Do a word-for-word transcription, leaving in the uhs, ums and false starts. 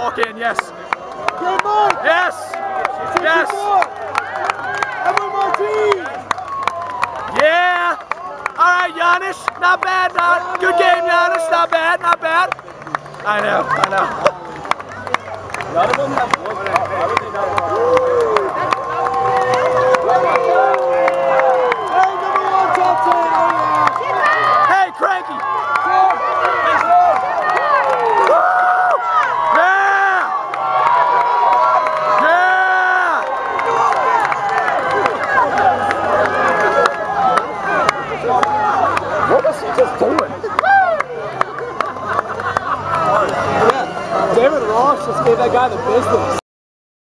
walk in, yes. Good Mike. Yes. Yes. Edwin Martin. Yeah. All right, Giannis. Not bad, not good game, Giannis. Not bad, not bad. I know, I know. None of them have one. Why would they not? Hey, number one top ten. Hey, Cranky. What was he just doing? Yeah, David Ross just gave that guy the business.